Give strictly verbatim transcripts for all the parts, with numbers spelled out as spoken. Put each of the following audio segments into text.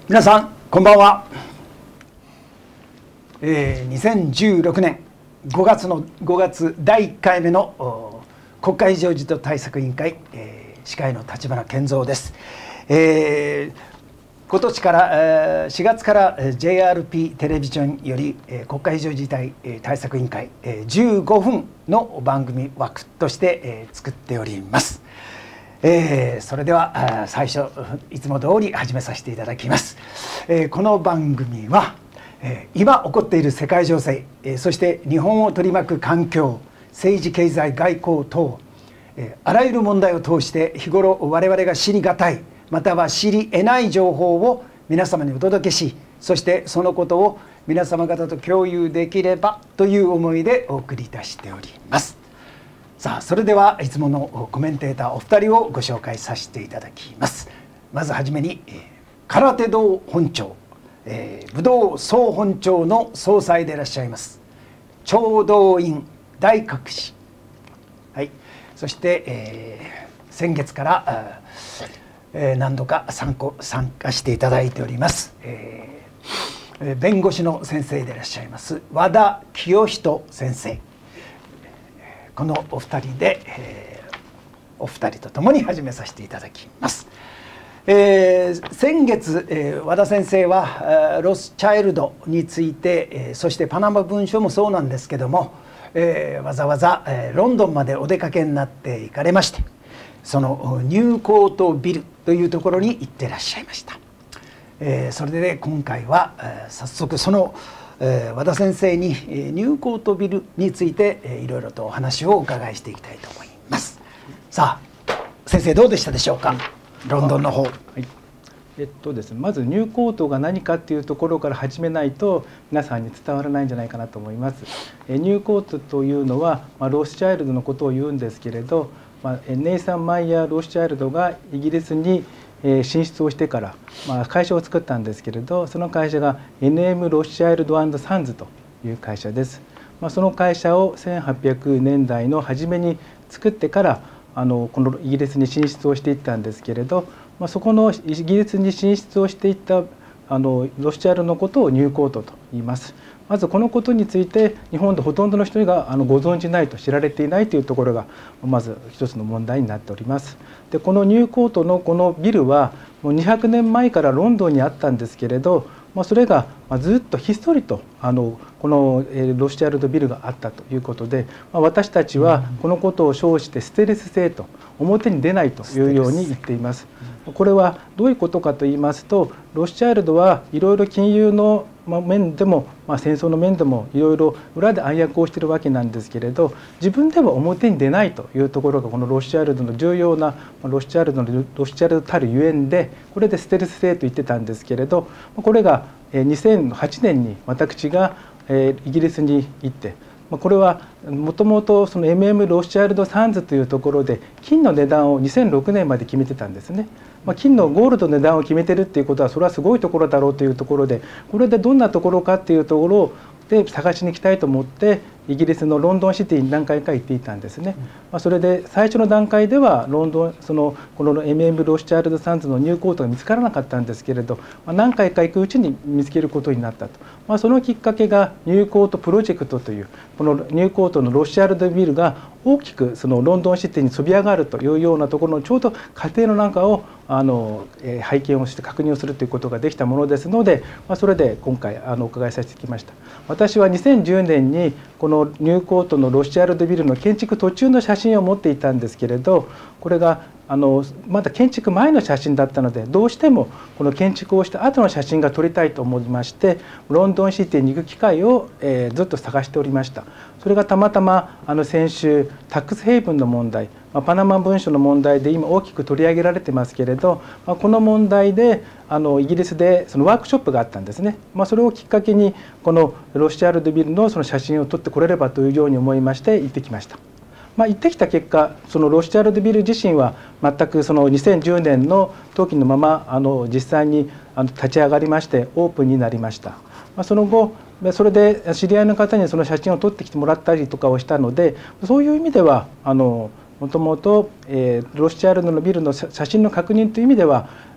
皆さんこんばんは。えー、にせんじゅうろくねんごがつのごがつだいいっかいめの国会常時と対策委員会、えー、司会の立花健三です。えー今年からしがつから ジェイアールピー テレビジョンより国会非常事態対策委員会じゅうごふんの番組枠として作っております。えー、それでは最初いつも通り始めさせていただきます。えー、この番組は今起こっている世界情勢、そして日本を取り巻く環境、政治経済外交等あらゆる問題を通して日頃我々が知りがたいまたは知り得ない情報を皆様にお届けし、そしてそのことを皆様方と共有できればという思いでお送りいたしております。さあ、それではいつものコメンテーターお二人をご紹介させていただきます。まずはじめに空手道本庁、えー、武道総本庁の総裁でいらっしゃいます長道院大覚氏、はい、そして、えー、先月からえー、何度か参考参加していただいております、えー、弁護士の先生でいらっしゃいます和田清人先生、このお二人で、えー、お二人と共に始めさせていただきます。えー、先月、えー、和田先生はロスチャイルドについて、えー、そしてパナマ文書もそうなんですけども、えー、わざわざ、えー、ロンドンまでお出かけになって行かれまして、そのニューコートビルというところに行ってらっしゃいました。えー、それで、ね、今回は、えー、早速その、えー、和田先生に、えー、ニューコートビルについて、えー、いろいろとお話をお伺いしていきたいと思います。さあ先生、どうでしたでしょうか、ロンドンの方。はい、 えっとですね、まずニューコートが何かっていうところから始めないと皆さんに伝わらないんじゃないかなと思います。えニューコートというのは、まあ、ロスチャイルドのことを言うんですけれど、まあ、ネイサン・マイヤー・ロスチャイルドがイギリスに進出をしてから、まあ、会社を作ったんですけれど、その会社が エヌエム ロスチャイルド&サンズという会社です。まあ、その会社をせんはっぴゃくねんだいの初めに作ってからあのこのイギリスに進出をしていったんですけれど、まあ、そこのイギリスに進出をしていったあのロスチャイルドのことをニューコートと言います。まずこのことについて日本でほとんどの人があのご存じないと、知られていないというところがまず一つの問題になっております。でこのニューコートのこのビルはもうにひゃくねんまえからロンドンにあったんですけれど、まあ、それがずっとひっそりとあのこのロスチャイルドビルがあったということで、まあ、私たちはこのことを称してステルス性と、表に出ないというように言っています。これはどういうことかと言いますと、ロスチャイルドはいろいろ金融の面でも、まあ、戦争の面でもいろいろ裏で暗躍をしているわけなんですけれど、自分では表に出ないというところがこのロスチャイルドの重要なロスチャイルドのロスチャイルドたるゆえんで、これでステルス性と言ってたんですけれど、これがにせんはちねんに私がイギリスに行って、これはもともとその エムエム ロスチャイルドサンズというところで金の値段をにせんろくねんまで決めてたんですね。まあ、金のゴールドの値段を決めてるっていうことは、それはすごいところだろうというところで、これでどんなところかっていうところで探しに行きたいと思ってイギリスのロンドンシティに何回か行っていたんですね。まあ、それで最初の段階ではロンドンそのこの エムエム ロスチャイルドサンズのニューコートが見つからなかったんですけれど、まあ、何回か行くうちに見つけることになったと。まあ、そのきっかけがニューコートプロジェクトという、このニューコートのロスチャイルドビルが大きくそのロンドンシティにそび上がるというようなところのちょうど過程の中をあの拝見をして確認をするということができたものですので、まあ、それで今回あのお伺いさせてきました。私はにせんじゅうねんにこのニューコートのロスチャイルドビルの建築途中の写真を持っていたんですけれど、これがあのまだ建築前の写真だったので、どうしてもこの建築をした後の写真が撮りたいと思いまして、ロンドンシティに行く機会を、えー、ずっと探しておりました。それがたまたまあの先週タックスヘイブンの問題、まあ、パナマ文書の問題で今大きく取り上げられてますけれど、まあ、この問題であのイギリスでそのワークショップがあったんですね。まあ、それをきっかけにこのロスチャイルドビルのその写真を撮ってこれればというように思いまして行ってきました。まあ、行ってきた結果、そのロスチャイルドビル自身は全くそのにせんじゅうねんの時のままあの実際にあの立ち上がりましてオープンになりました。まあ、その後それで知り合いの方にその写真を撮ってきてもらったりとかをしたので、そういう意味ではあのもともとロスチャイルドのビルの写真の確認という意味では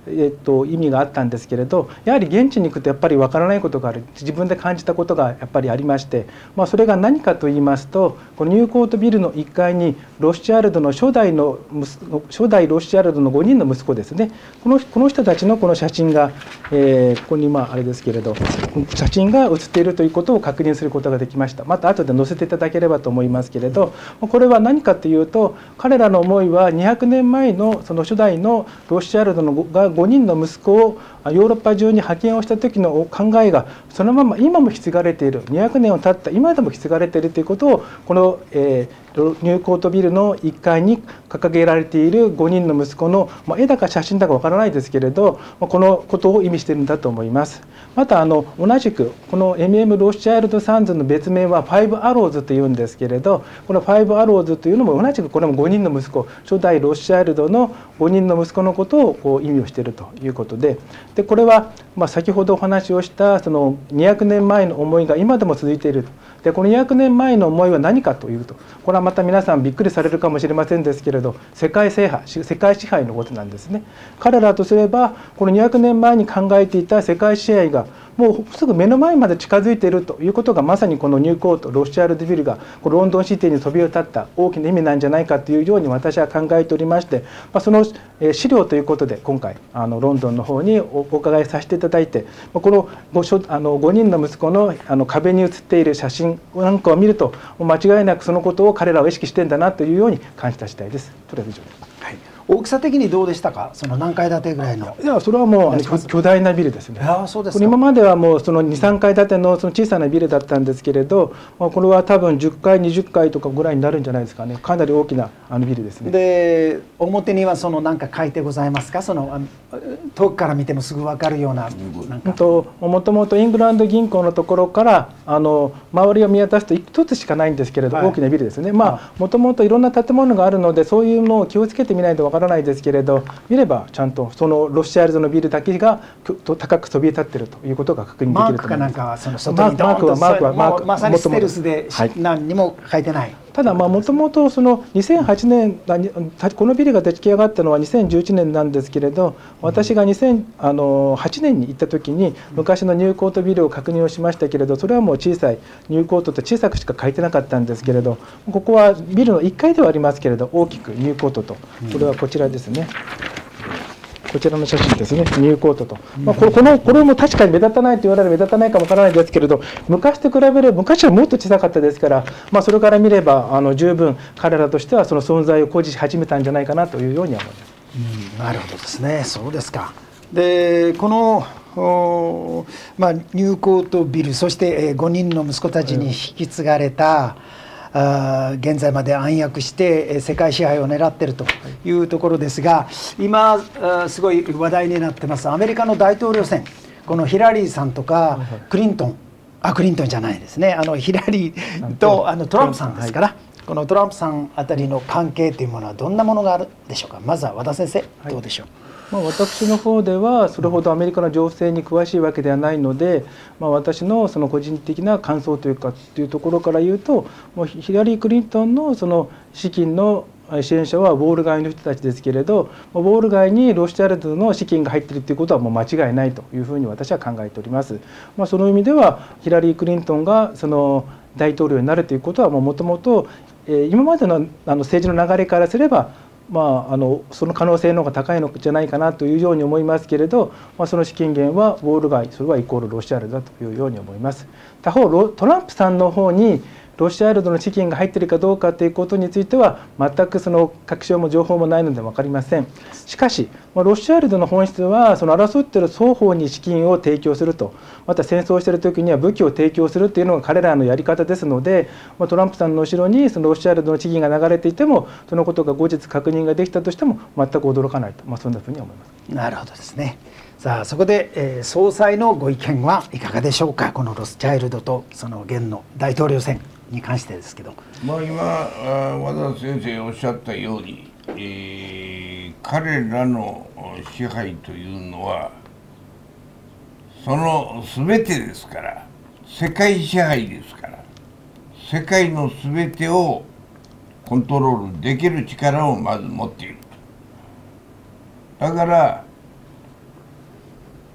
えっと、意味があったんですけれど、やはり現地に行くとやっぱりわからないことがある、自分で感じたことがやっぱりありまして、まあ、それが何かと言いますと、このニューコートビルのいっかいにロスチャールドの初代の初代ロスチャールドのごにんの息子ですね、このこの人たちのこの写真が、えー、ここにまああれですけれど、写真が写っているということを確認することができました。また後で載せていただければと思いますけれど、これは何かというと、彼らの思いはにひゃくねんまえのその初代のロスチャールドのがごにんの息子をヨーロッパ中に派遣をした時の考えがそのまま今も引き継がれている、にひゃくねんを経った今でも引き継がれているということを、この、えー、ニューコートビルのいっかいに掲げられているごにんの息子の、まあ、絵だか写真だかわからないですけれど、このことを意味しているんだと思います。またあの同じくこの エムエム ロスチャイルド・サンズの別名はファイブアローズというんですけれど、このファイブアローズというのも同じくこれもごにんの息子、初代ロスチャイルドのごにんの息子のことをこう意味をしているということで、でこれはまあ先ほどお話をしたそのにひゃくねんまえの思いが今でも続いていると。でこのにひゃくねんまえの思いは何かというと、これはまた皆さんびっくりされるかもしれませんですけれど、世界制覇、世界支配のことなんですね。彼らとすればこのにひゃくねんまえに考えていた世界支配がもうすぐ目の前まで近づいているということが、まさにこのニューコートロスチャイルドビルがこのロンドンシティに飛び立った大きな意味なんじゃないかというように私は考えておりまして、まあ、その資料ということで今回あのロンドンの方にお伺いさせていただいて、この 5, あのごにんの息子のあの壁に写っている写真なんかを見ると、間違いなくそのことを彼らは意識してんだなというように感じた次第です。それは以上です。 はい、大きさ的にどうでしたか、その何階建てぐらいの。 いや、それはもう巨大なビルですね。 ああ、そうですか。 今まではもうそのに、さんかい建てのその小さなビルだったんですけれど、これは多分じゅっかい、にじゅっかいとかぐらいになるんじゃないですかね。かなり大きなあのビルですね。 で、表にはその何か書いてございますか、その遠くから見てもすぐ分かるような。もともとイングランド銀行のところからあの周りを見渡すと一つしかないんですけれど、はい、大きなビルですね。まあもともといろんな建物があるので、そういうのを気をつけてみないとわからないですけれど、見ればちゃんとそのロスチャイルドのビルだけが高くそびえ立っているということが確認できると思います。 マークかなんかはその外にドーンと、マークはマークはまさにステルスで何にも書いてない。 ただもともとそのにせんはちねんこのビルが出来上がったのはにせんじゅういちねんなんですけれど、私がにせんはちねんに行った時に昔のニューコートビルを確認をしましたけれど、それはもう小さいニューコートと小さくしか書いてなかったんですけれど、ここはビルのいっかいではありますけれど大きくニューコートと、これはこちらですね。こちらの写真ですね、ニューコートと、まあ、これこのこれも確かに目立たないと言われる目立たないかもわからないですけれど、昔と比べれば昔はもっと小さかったですから、まあ、それから見ればあの十分彼らとしてはその存在を誇示し始めたんじゃないかなというようには思います。 うん、なるほどですね。そうですか。でこのまあ、ニューコートビル、そしてごにんの息子たちに引き継がれた、あ現在まで暗躍して世界支配を狙っているというところですが、今すごい話題になってますアメリカの大統領選、このヒラリーさんとかクリントン、あクリントンじゃないですね、あのヒラリーとあのトランプさんですから、このトランプさんあたりの関係というものはどんなものがあるでしょうか。まずは和田先生、どうでしょう。 まあ、私の方ではそれほどアメリカの情勢に詳しいわけではないので、まあ、私のその個人的な感想というかというところから言うと、もうヒラリー・クリントンのその資金の支援者はウォール街の人たちですけれど、ウォール街にロスチャイルドの資金が入っているということはもう間違いないというふうに私は考えております。まあ、その意味ではヒラリー・クリントンがその大統領になるということはもともと今までのあの政治の流れからすればまあ、あのその可能性の方が高いのじゃないかなというように思いますけれど、まあ、その資金源はウォール街、それはイコールロシチャイルドだというように思います。他方トランプさんの方にロシチャイルドの資金が入っているかどうかということについては全くその確証も情報もないので分かりません。しかしロシチャイルドの本質はその争っている双方に資金を提供すると、また戦争している時には武器を提供するというのが彼らのやり方ですので、トランプさんの後ろにそのロシチャイルドの資金が流れていてもそのことが後日確認ができたとしても全く驚かないと、まあ、そんなふうに思います。 なるほどですね。さあそこで、えー、総裁のご意見はいかがでしょうか。このロスチャイルドとその現の大統領選に関してですけど、 まあ今和田先生おっしゃったように、えー、彼らの支配というのはその全てですから、世界支配ですから、世界の全てをコントロールできる力をまず持っていると。だから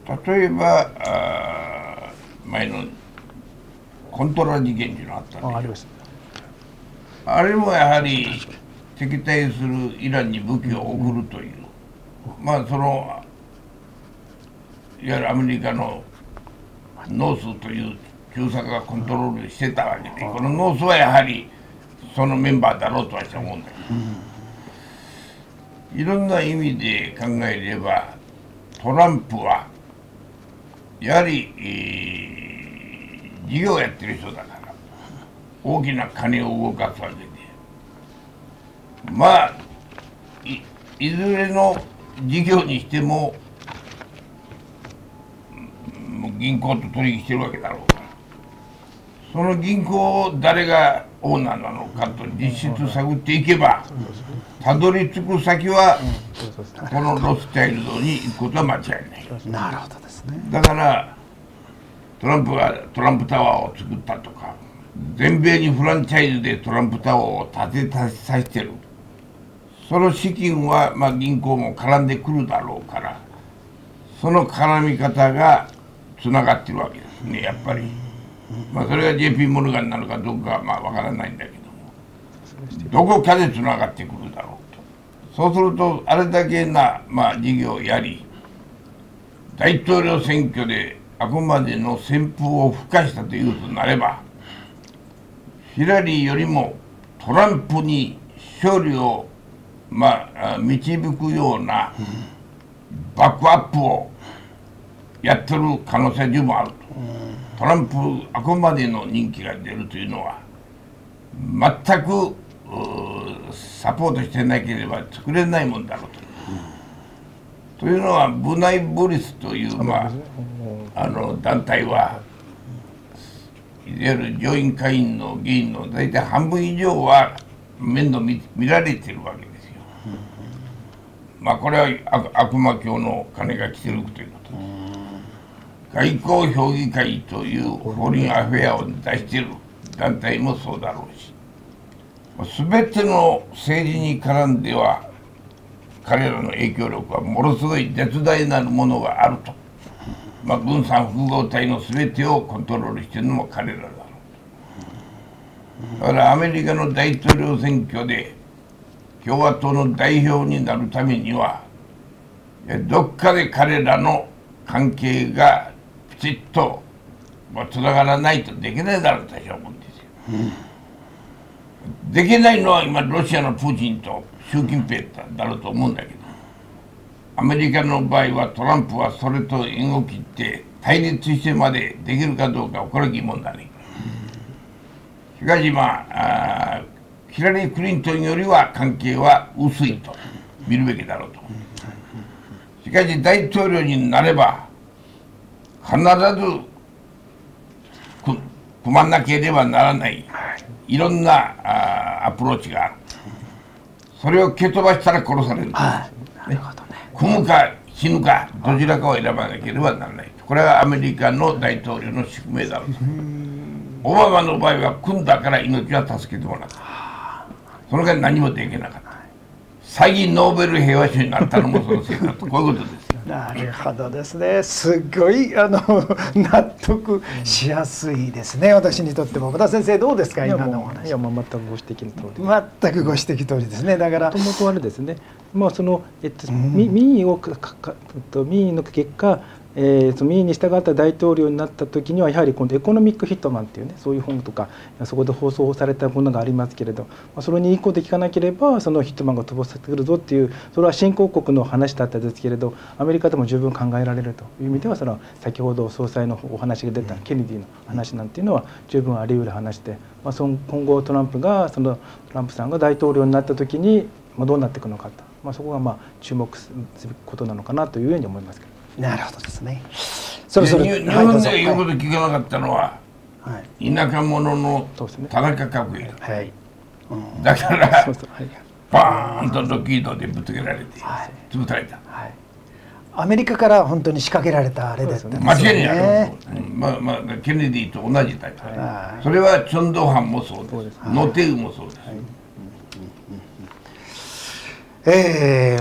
例えばあ前のコントラ事件っていうのがあったんで、 あありました。 あれもやはり敵対するイランに武器を送るという、まあそのいわゆるアメリカのノースという中佐がコントロールしてたわけで、このノースはやはりそのメンバーだろうとは思うんだけど、いろんな意味で考えればトランプはやはり、えー、事業をやってる人だから大きな金を動かすわけで、まあ い, いずれの事業にしても銀行と取引してるわけだろうから、その銀行を誰がオーナーなのかと実質探っていけば、たどり着く先はこのロスチャイルドに行くことは間違いない。 なるほどですね。 だからトランプがトランプタワーを作ったとか、全米にフランチャイズでトランプタワーを建てさせてる、その資金はまあ銀行も絡んでくるだろうから、その絡み方がつながってるわけですね、やっぱり。まあそれが ジェーピー モルガンなのかどうかはまあわからないんだけども、どこかでつながってくるだろうと。そうするとあれだけなまあ事業をやり、大統領選挙であくまでの旋風を吹かしたというとなれば、ヒラリーよりもトランプに勝利をまあ導くようなバックアップをやってる可能性は十分あると。トランプあくまでの人気が出るというのは全くサポートしてなければ作れないもんだろうと。というのはブナイ・ボリスという、まあ、あの団体はいわゆる上院下院の議員の大体半分以上は面倒 見, 見られてるわけですよ。まあこれは悪魔教の金が来てるということです。外交評議会というフォリンアフェアを出している団体もそうだろうし、全ての政治に絡んでは彼らの影響力はものすごい絶大なるものがあると。まあ、軍産複合体の全てをコントロールしているのも彼らだろう。だからアメリカの大統領選挙で共和党の代表になるためには、どっかで彼らの関係がきちっとつながらないとできないだろうと私は思うんですよ。うん、できないのは今ロシアのプーチンと習近平だろうと思うんだけど、アメリカの場合はトランプはそれと縁を切って対立してまでできるかどうかはこれは疑問だね。しかしまあ、あヒラリー・クリントンよりは関係は薄いと見るべきだろうと。しかし大統領になれば必ず組まなければならないいろんなあアプローチがある。それを蹴飛ばしたら殺される。 なるほどね。 組むか死ぬかどちらかを選ばなければならない。これはアメリカの大統領の宿命だろうと。オバマの場合は組んだから命は助けてもらった。その間何もできなかった。最近ノーベル平和賞になったのもそのせいだと、こういうことです。 なるほどですね。すごいあの納得しやすいですね。私にとっても。和田先生どうですか、今のお話。 いやもう全くご指摘の通り。 全くご指摘通りですね。だから。 もともとあれですね。まあそのえっと民意をかかと民意の結果。えー、その民意に従った大統領になった時にはやはり今度エコノミックヒットマンっていうねそういう本とかそこで放送されたものがありますけれど、まあ、それに移行できかなければそのヒットマンが飛ばせてくるぞっていうそれは新興国の話だったんですけれどアメリカでも十分考えられるという意味ではその先ほど総裁のお話が出たケネディの話なんていうのは十分あり得る話で、まあ、その今後トランプがそのトランプさんが大統領になった時にどうなっていくのかと、まあ、そこがまあ注目することなのかなというように思いますけど。 なるほどですね。そろそろ日本で言うこと聞かなかったのは、はい、田舎者の田中角栄、はい、うん、だからそうそう、はい、バーンとロッキードでぶつけられて、はい、潰された、はい、 アメリカから本当に仕掛けられたあれだったんですよね。 間違いない、まあまあケネディと同じタイプ、はい、それはチョンドーハンもそうです、はい、ノテウもそうです、はい、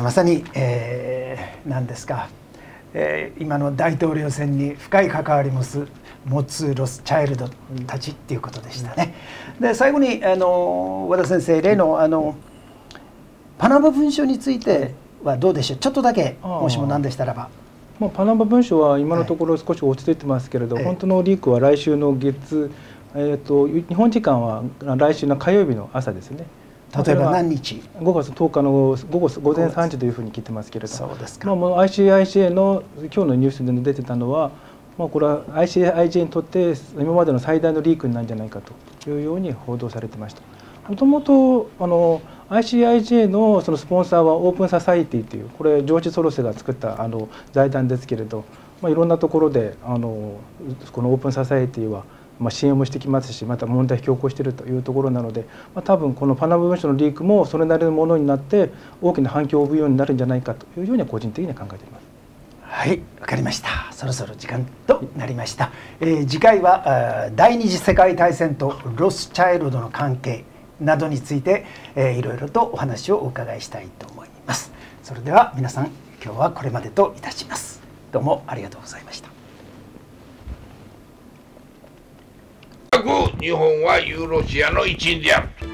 えー、まさに、えー、何ですか、 えー、今の大統領選に深い関わりもす持つロスチャイルドたちっていうことでしたね。で最後にあの和田先生例のあのパナマ文書についてはどうでしょう。ちょっとだけもしも何でしたらば。 まあ、パナマ文書は今のところ少し落ち着いてますけれど、はい、本当のリークは来週の月、えー、と日本時間は来週の火曜日の朝ですね。 例えば何日？ ごがつとおかの午後午前さんじというふうに聞いてますけれど、 そうですか。 まあ、もう アイシーアイジェー の今日のニュースで出てたのは、まあ、これは アイシーアイジェー にとって今までの最大のリークになるんじゃないかというように報道されてました。もともとあの アイシーアイジェー のそのスポンサーはオープンササイティというこれジョージ・ソロスが作ったあの財団ですけれど、まあ、いろんなところであのこのオープンササイティはまあ支援もしてきますし、また問題を引き起こしているというところなので、まあ、多分このパナマ文書のリークもそれなりのものになって大きな反響を呼ぶようになるんじゃないかというようには個人的には考えています。 はい、わかりました。そろそろ時間となりました。えー、次回は第二次世界大戦とロスチャイルドの関係などについて、えー、いろいろとお話をお伺いしたいと思います。それでは皆さん今日はこれまでといたします。どうもありがとうございました。 日本はユーロシアの一員である。